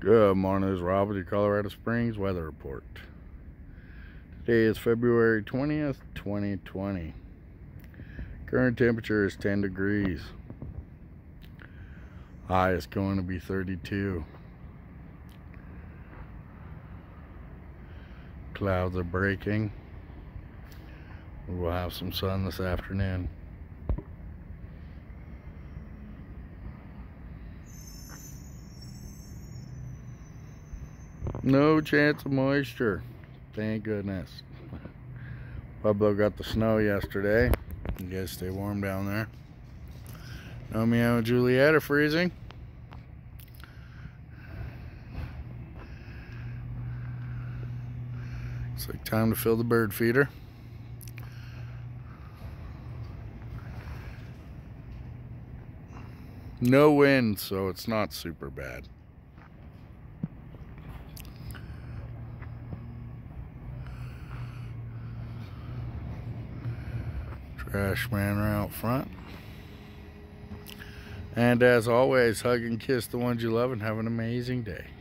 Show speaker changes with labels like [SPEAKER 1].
[SPEAKER 1] Good morning, this is Rob with your Colorado Springs weather report. Today is February 20th, 2020. Current temperature is 10 degrees. High is going to be 32. Clouds are breaking. We will have some sun this afternoon. No chance of moisture, thank goodness. Pueblo got the snow yesterday. You guys stay warm down there. Romeo and Juliet are freezing. It's like time to fill the bird feeder. No wind, so it's not super bad. Trash man are out front. And as always, hug and kiss the ones you love and have an amazing day.